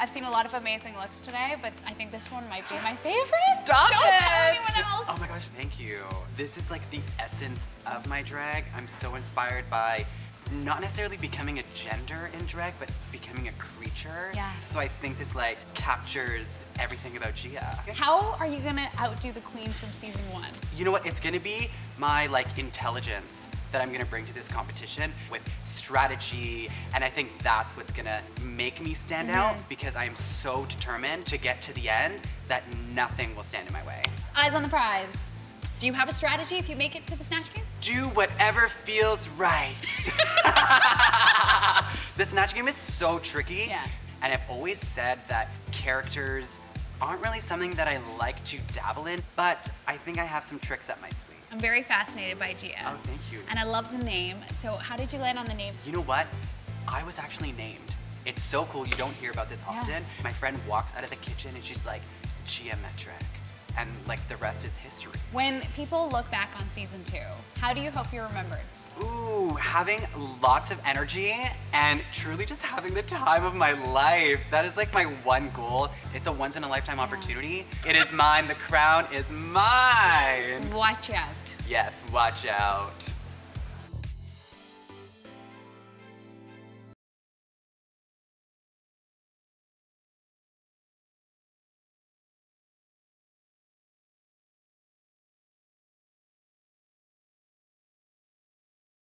I've seen a lot of amazing looks today, but I think this one might be my favorite. Stop Don't it! tell anyone else. Oh my gosh, thank you. This is like the essence of my drag. I'm so inspired by not necessarily becoming a gender in drag, but becoming a creature. Yeah. So I think this like captures everything about Gia. How are you gonna outdo the queens from season 1? You know what? It's gonna be my like intelligence that I'm gonna bring to this competition with strategy, and I think that's what's gonna make me stand out because I am so determined to get to the end that nothing will stand in my way. Eyes on the prize. Do you have a strategy if you make it to the Snatch Game? Do whatever feels right. The Snatch Game is so tricky, and I've always said that characters aren't really something that I like to dabble in, but I think I have some tricks up my sleeve. I'm very fascinated by Gia. Oh, thank you. And I love the name. So how did you land on the name? You know what? I was actually named. It's so cool, you don't hear about this often. My friend walks out of the kitchen and she's like, Geometric. And like the rest is history. When people look back on season 2, how do you hope you're remembered? Ooh, having lots of energy and truly just having the time of my life. That is like my one goal. It's a once in a lifetime opportunity. It is mine, the crown is mine. Watch out. Yes, watch out.